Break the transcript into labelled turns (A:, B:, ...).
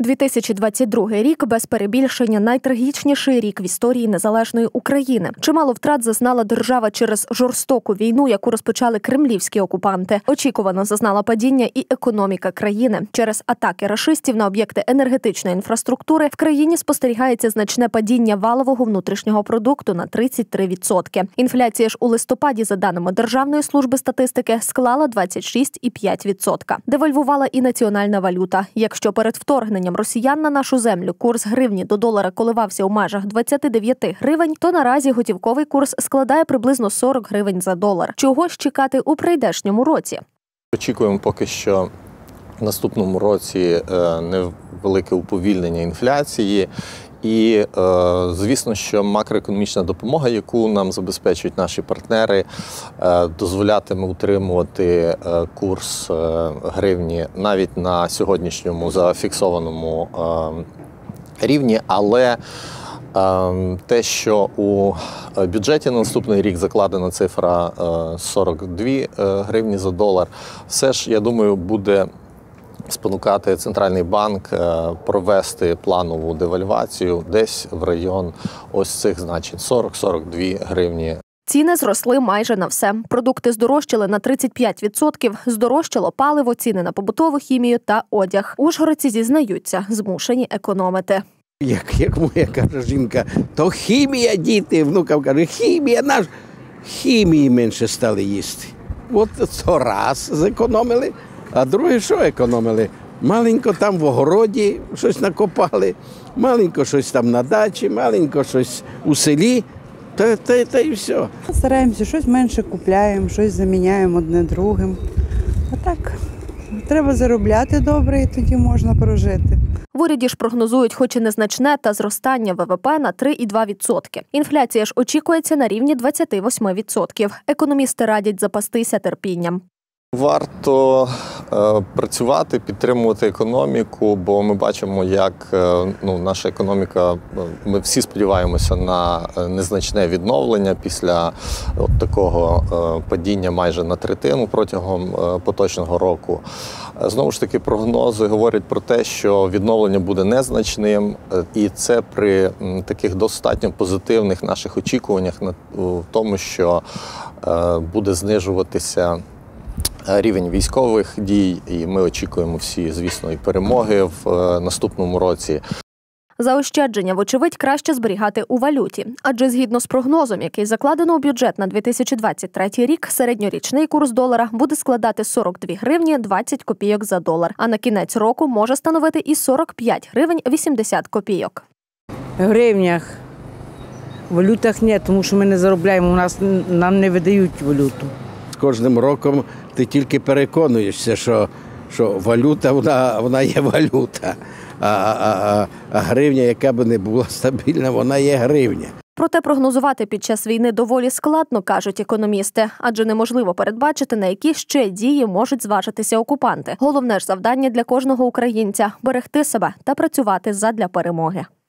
A: 2022 рік, без перебільшення, найтрагічніший рік в історії незалежної України. Чимало втрат зазнала держава через жорстоку війну, яку розпочали кремлівські окупанти. Очікувано зазнала падіння і економіка країни. Через атаки рашистів на об'єкти енергетичної інфраструктури в країні спостерігається значне падіння валового внутрішнього продукту на 33%. Інфляція ж у листопаді, за даними Державної служби статистики, склала 26,5%. Девальвувала і національна валюта. Якщо перед вторгненням росіян на нашу землю курс гривні до долара коливався у межах 29 гривень, то наразі готівковий курс складає приблизно 40 гривень за долар. Чого ж чекати у прийдешньому році?
B: Очікуємо поки що в наступному році невелике уповільнення інфляції. І, звісно, що макроекономічна допомога, яку нам забезпечують наші партнери, дозволятиме утримувати курс гривні навіть на сьогоднішньому зафіксованому рівні. Але те, що у бюджеті на наступний рік закладена цифра 42 гривні за долар, все ж, я думаю, буде спонукати Центральний банк провести планову девальвацію десь в район ось цих значень 40-42 гривні.
A: Ціни зросли майже на все. Продукти здорожчали на 35%, здорожчало паливо, ціни на побутову хімію та одяг. Ужгородці зізнаються, змушені економити.
C: Як моя каже жінка, то хімія, діти, внукам каже, хімія, наш хімії менше стали їсти. От то раз зекономили. А друге, що економили? Маленько там в огороді щось накопали, маленько щось там на дачі, маленько щось у селі, та і все.
D: Стараємося, щось менше купляємо, щось заміняємо одне другим. А так, треба заробляти добре і тоді можна прожити.
A: В уряді ж прогнозують хоч і незначне, та зростання ВВП на 3,2%. Інфляція ж очікується на рівні 28%. Економісти радять запастися терпінням.
B: Варто працювати, підтримувати економіку, бо ми бачимо, як наша економіка, ми всі сподіваємося на незначне відновлення після такого падіння майже на третину протягом поточного року. Знову ж таки, прогнози говорять про те, що відновлення буде незначним, і це при таких достатньо позитивних наших очікуваннях в тому, що буде знижуватися рівень військових дій, і ми очікуємо всі, звісно, і перемоги в наступному році.
A: Заощадження, вочевидь, краще зберігати у валюті. Адже згідно з прогнозом, який закладено у бюджет на 2023 рік, середньорічний курс долара буде складати 42 гривні 20 копійок за долар. А на кінець року може становити і 45 гривень 80 копійок.
D: В гривнях, в валютах ні, тому що ми не заробляємо, нам не видають валюту.
C: З кожним роком ти тільки переконуєшся, що валюта, вона є валюта, а гривня, яка б не була стабільна, вона є гривня.
A: Проте прогнозувати під час війни доволі складно, кажуть економісти, адже неможливо передбачити, на які ще дії можуть зважитися окупанти. Головне ж завдання для кожного українця – берегти себе та працювати задля перемоги.